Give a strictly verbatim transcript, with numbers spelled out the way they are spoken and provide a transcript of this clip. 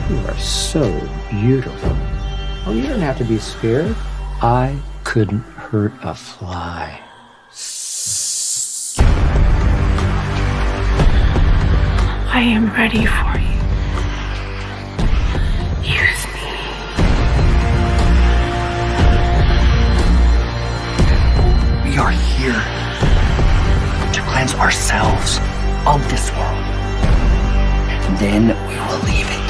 You are so beautiful. Oh, you don't have to be scared. I couldn't hurt a fly. I am ready for you. Use me. We are here to cleanse ourselves of this world. And then we will leave it.